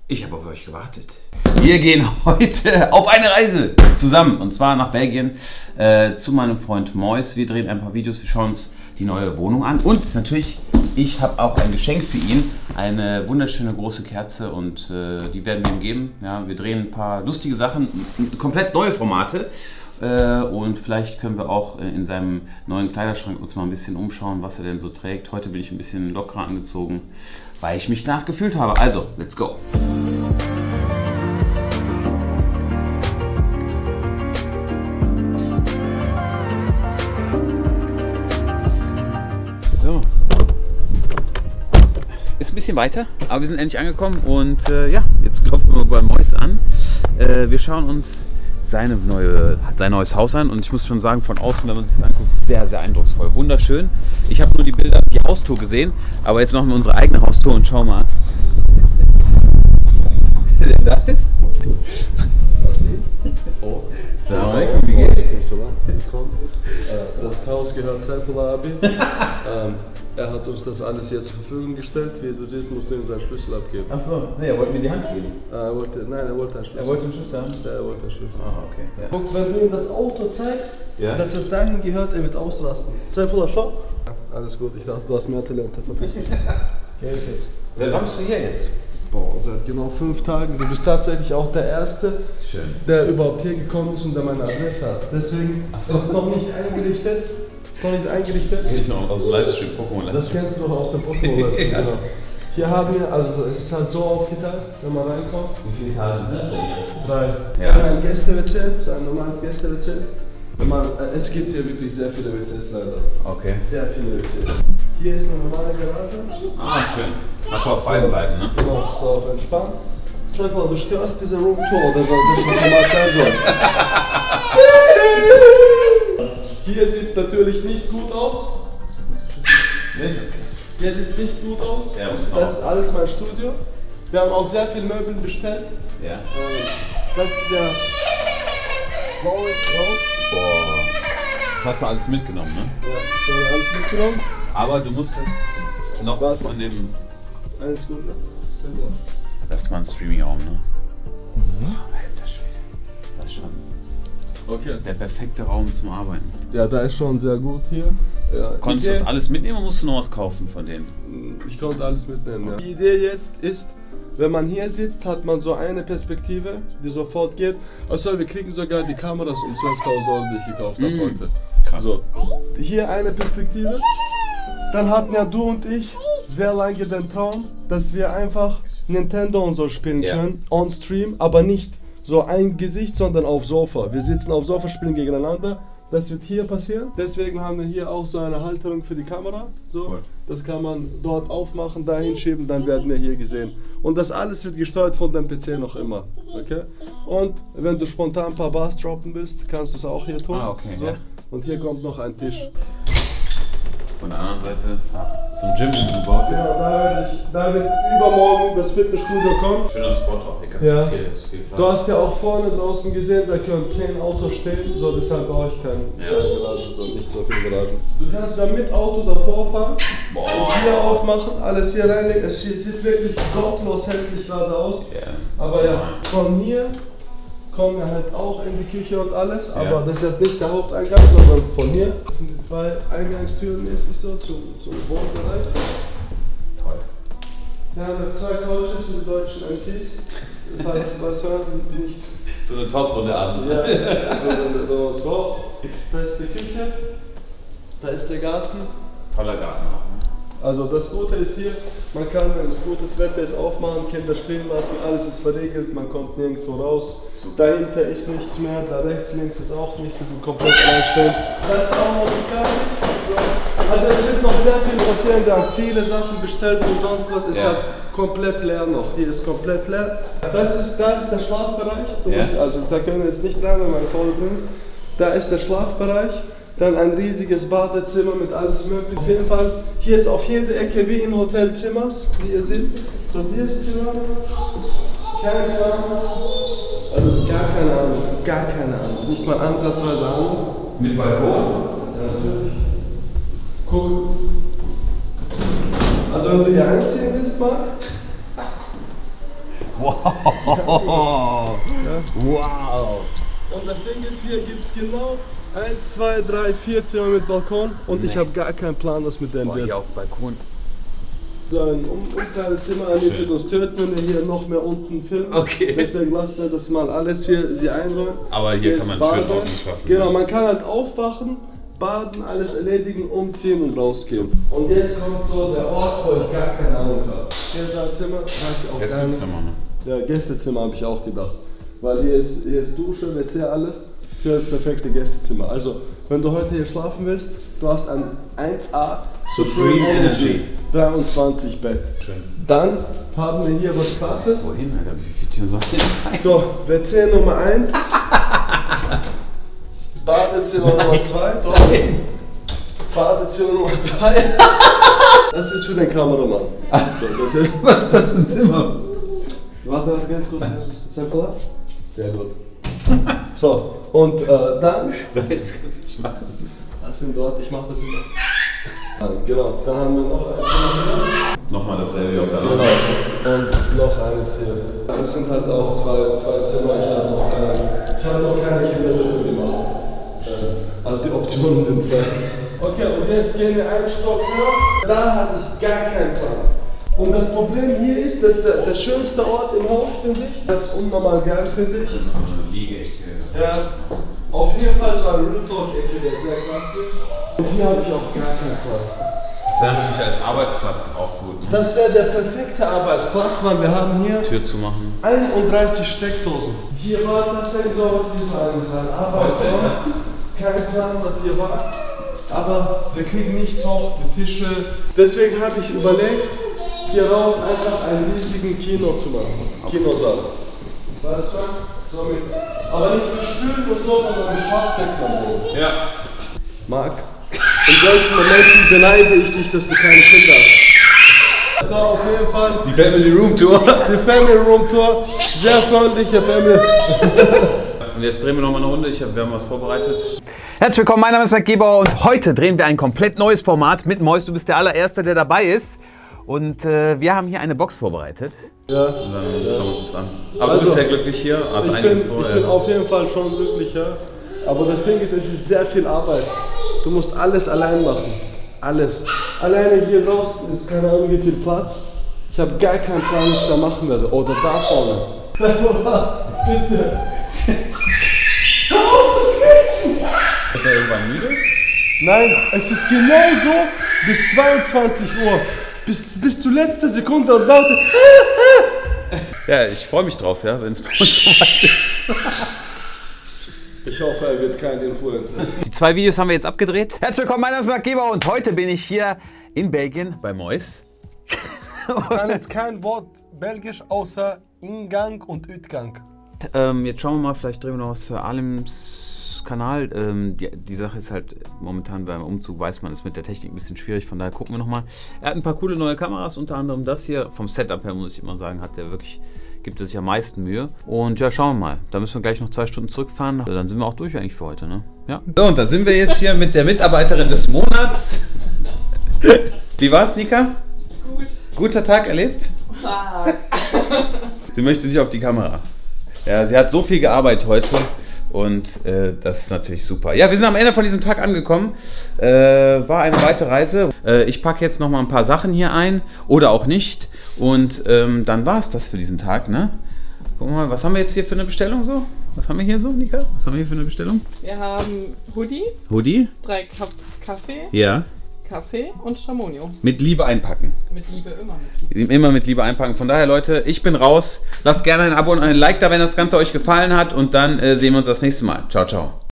Ich habe auf euch gewartet. Wir gehen heute auf eine Reise zusammen und zwar nach Belgien zu meinem Freund Mois. Wir drehen ein paar Videos, wir schauen uns die neue Wohnung an und natürlich, ich habe auch ein Geschenk für ihn, eine wunderschöne große Kerze und die werden wir ihm geben. Ja, wir drehen ein paar lustige Sachen, komplett neue Formate und vielleicht können wir auch in seinem neuen Kleiderschrank uns mal ein bisschen umschauen, was er denn so trägt. Heute bin ich ein bisschen lockerer angezogen, weil ich mich nachgefühlt habe. Also, let's go! So. Ist ein bisschen weiter, aber wir sind endlich angekommen und ja, jetzt klopfen wir bei Mois an. Wir schauen uns sein neues Haus an und ich muss schon sagen, von außen, wenn man sich das anguckt, sehr, sehr eindrucksvoll, wunderschön. Ich habe nur die Bilder, die Haustour gesehen, aber jetzt machen wir unsere eigene Haustour und schauen mal. Der da ist. Oh. Assalamu alaikum, wie geht's? Das Haus gehört Saifullah Abi. Er hat uns das alles hier zur Verfügung gestellt. Wie du siehst, musst du ihm seinen Schlüssel abgeben. Achso, nee, er wollte mir die Hand geben. Er wollte einen Schlüssel. Er wollte einen Schlüssel haben? Ja, er wollte einen Schlüssel. Ah, okay. Ja. Guck, wenn du ihm das Auto zeigst, Ja? dass es dahin gehört, er wird ausrasten. Saifullah, schau. Ja, alles gut, ich dachte, du hast mehr Talente verpisst. Geh jetzt. Seit wann bist du hier jetzt? Boah, seit genau 5 Tagen. Du bist tatsächlich auch der Erste, Schön. der überhaupt hier gekommen ist und der meine Adresse hat. Deswegen ist es noch nicht eingerichtet. Kenn ich noch aus dem Livestream, Pokémon Das kennst du doch aus dem Pokémon-Livestream, Ja. genau. Hier haben wir, also es ist halt so aufgeteilt, wenn man reinkommt. Wie viele Etagen sind das denn hier? 3. Ja. Hier ein Gäste-WC, so ein normales Gäste-WC. Es gibt hier wirklich sehr viele WCs leider. Okay. Sehr viele WCs. Hier ist eine normale Garage. Ah, schön. Hast du auf beiden Seiten, ne? Genau, so auf entspannt. Sag mal, du störst diese Roomtour oder soll das, was normal sein soll? Hier sieht es natürlich nicht gut aus. Hier sieht es nicht gut aus. Ja, Das ist alles mein Studio. Wir haben auch sehr viele Möbel bestellt. Ja. Das ist der Raum. Boah. Das hast du alles mitgenommen, ne? Ja, das haben wir alles mitgenommen. Aber du musstest noch Warte. von dem... Alles gut, ne? Sehr gut. Das ist mal ein Streaming-Raum, ne? Alter Schwede. Das ist schon Okay. der perfekte Raum zum Arbeiten. Ja, da ist schon sehr gut hier. Ja, Konntest du das alles mitnehmen oder musst du noch was kaufen von denen? Ich konnte alles mitnehmen, ja. Die Idee jetzt ist, wenn man hier sitzt, hat man so eine Perspektive, die sofort geht. Achso, wir kriegen sogar die Kameras um 12.000 Euro, die ich gekauft habe heute. Krass. So, hier eine Perspektive. Dann hatten ja du und ich sehr lange den Traum, dass wir einfach Nintendo und so spielen können, on Stream, aber nicht so ein Gesicht, sondern auf Sofa. Wir sitzen auf Sofa, spielen gegeneinander. Das wird hier passieren. Deswegen haben wir hier auch so eine Halterung für die Kamera. So, Cool. Das kann man dort aufmachen, da hinschieben, dann werden wir hier gesehen. Und das alles wird gesteuert von dem PC noch immer. Okay? Und wenn du spontan ein paar Bars droppen willst, kannst du es auch hier tun. Ah, okay, so. ja. Und hier kommt noch ein Tisch. Von der anderen Seite so ein Gym gebaut. Ja, da wird übermorgen das Fitnessstudio kommen. Schöner Spot auch, hier kannst Ja. du viel Platz. Du hast ja auch vorne draußen gesehen, da können 10 Autos stehen, so deshalb brauche ich keine Garage, so nicht so viele Garagen. Du kannst dann mit Auto davor fahren und hier aufmachen, alles hier reinlegen. Es sieht wirklich gottlos hässlich gerade aus. Ja. Aber ja, von hier kommen wir halt auch in die Küche und alles, aber das ist jetzt nicht der Haupteingang, sondern von hier. Das sind die 2 Eingangstüren mäßig so zum Wohnbereich. Toll. Wir haben 2 Couches für die deutschen MCs. Was hören die nicht? So eine Top-Runde Abend. Ja, so wenn man drauf. Da ist die Küche, da ist der Garten. Toller Garten auch, ne? Also das Gute ist hier, man kann, wenn es gutes Wetter ist, aufmachen, Kinder spielen lassen, alles ist verriegelt, man kommt nirgendwo raus. Super. Dahinter ist nichts mehr, da rechts, links ist auch nichts, die sind komplett alleinstehend. Das ist auch noch nicht fertig. Also es wird noch sehr viel passieren, wir haben viele Sachen bestellt und sonst was, ist halt komplett leer noch. Hier ist komplett leer. Da ist der Schlafbereich, also da können wir jetzt nicht rein, wenn meine Frau drin ist. Da ist der Schlafbereich. Dann ein riesiges Badezimmer mit alles mögliche. Auf jeden Fall, hier ist auf jeder Ecke wie in Hotelzimmers, wie ihr seht. So, hier ist Zimmer. Keine Ahnung. Also gar keine Ahnung. Nicht mal ansatzweise Ahnung. Mit Balkon? Ja, natürlich. Guck. Also wenn du hier einziehen willst mal, Wow. Ja. Wow. Und das Ding ist, hier gibt es genau 1, 2, 3, 4 Zimmer mit Balkon und ich habe gar keinen Plan, was mit denen wird. Hier auf Balkon. So ein Umkleidezimmer, Anis wird uns töten, wenn wir hier noch mehr unten filmen. Okay. Deswegen lasst ihr das mal alles hier sie einräumen. Aber hier kann man schön Ordnung schaffen. Genau, man kann halt aufwachen, baden, alles erledigen, umziehen und rausgehen. Und jetzt kommt so der Ort, wo ich gar keine Ahnung habe. Hier ist ein Zimmer, weiß ich auch gar nicht. Gästezimmer, ne? Ja, Gästezimmer habe ich auch gedacht. Weil hier ist Dusche, WC, alles. Hier ist das perfekte Gästezimmer. Also, wenn du heute hier schlafen willst, du hast ein 1A Supreme Energy 23 Bett. Schön. Dann haben wir hier was Krasses. Wohin, Alter? Wie viele Türen soll das sein? So, WC Nummer 1. Badezimmer Nummer 2. Dort. Badezimmer Nummer 3. Das ist für den Kameramann. So, Was ist das für ein Zimmer? Warte, ganz kurz. Ist einfach da? Sehr gut. So, und dann. Jetzt kannst du nicht machen. Das sind dort, ich mache das immer. Genau, dann haben wir noch eins. Nochmal dasselbe wie auf der Genau. anderen. Und noch eines hier. Das sind halt auch zwei Zimmer. Ich habe noch keine Kinder dafür gemacht. Also die Optionen sind frei. Okay, und jetzt gehen wir einen Stock höher. Da hatte ich gar keinen Plan. Und das Problem hier ist, dass der schönste Ort im Haus, finde ich. Das ist unnormal geil, finde ich. Liegeecke. Ja, auf jeden Fall so eine Real Talk-Ecke, der ist sehr klasse. Und hier habe ich auch gar keinen Plan. Das wäre natürlich als Arbeitsplatz auch gut, ne? Das wäre der perfekte Arbeitsplatz, weil wir haben hier Tür zu machen. 31 Steckdosen. Hier war tatsächlich sowas wie so ein Arbeitszimmer. Kein Plan, was hier war. Aber wir kriegen nichts hoch, die Tische. Deswegen habe ich überlegt, hier raus einfach einen riesigen Kino zu machen. Kinosaal. Weißt du? So mit, aber nicht mit Stühlen und so, sondern mit Schlafsäcken am Boden. Ja. Marc, in solchen Momenten beneide ich dich, dass du keine Kinder hast. Das war auf jeden Fall Die Family Room Tour. die Family Room Tour. Sehr freundliche Family. Und jetzt drehen wir nochmal eine Runde. Wir haben was vorbereitet. Herzlich willkommen, mein Name ist Mike Gebauer und heute drehen wir ein komplett neues Format mit Mois. Du bist der allererste, der dabei ist. Und wir haben hier eine Box vorbereitet. Ja. Und dann schauen wir uns das an. Aber du bist sehr glücklich hier. Hast einiges vor. Ich bin auf jeden Fall schon glücklicher. Aber das Ding ist, es ist sehr viel Arbeit. Du musst alles allein machen. Alles. Alleine hier draußen ist keine Ahnung wie viel Platz. Ich habe gar keinen Plan, was ich da machen werde. Oder da vorne. Sag mal, bitte. Hör auf zu quietschen! Wird er irgendwann müde? Nein, es ist genau so bis 22 Uhr. Bis zur letzten Sekunde und laute. Ja, ich freue mich drauf, ja, wenn es bei uns so weit ist. Ich hoffe, er wird kein Influencer. Die 2 Videos haben wir jetzt abgedreht. Herzlich willkommen, mein Name ist Mike Gebauer und heute bin ich hier in Belgien bei Mois. Ich kann jetzt kein Wort Belgisch außer Ingang und Utgang. Jetzt schauen wir mal, vielleicht drehen wir noch was für Alems Kanal. Die Sache ist halt, momentan beim Umzug weiß man, ist mit der Technik ein bisschen schwierig, von daher gucken wir nochmal. Er hat ein paar coole neue Kameras, unter anderem das hier. Vom Setup her muss ich immer sagen, gibt er sich am meisten Mühe. Und ja, schauen wir mal. Da müssen wir gleich noch 2 Stunden zurückfahren. Dann sind wir auch durch eigentlich für heute, ne? Ja. So, und da sind wir jetzt hier mit der Mitarbeiterin des Monats. Wie war's, Nika? Gut. Guter Tag erlebt? Sie möchte nicht auf die Kamera. Ja, sie hat so viel gearbeitet heute. Und das ist natürlich super. Ja, wir sind am Ende von diesem Tag angekommen. War eine weite Reise. Ich packe jetzt noch mal ein paar Sachen hier ein oder auch nicht. Und dann war es das für diesen Tag, ne? Guck mal, was haben wir jetzt hier für eine Bestellung so? Was haben wir hier so, Nika? Was haben wir hier für eine Bestellung? Wir haben Hoodie, Hoodie? 3 Cups Kaffee, Ja. Kaffee und Chamonio. Mit Liebe einpacken. Mit Liebe, immer mit Liebe. Immer mit Liebe einpacken. Von daher, Leute, ich bin raus. Lasst gerne ein Abo und ein Like da, wenn das Ganze euch gefallen hat. Und dann sehen wir uns das nächste Mal. Ciao, ciao.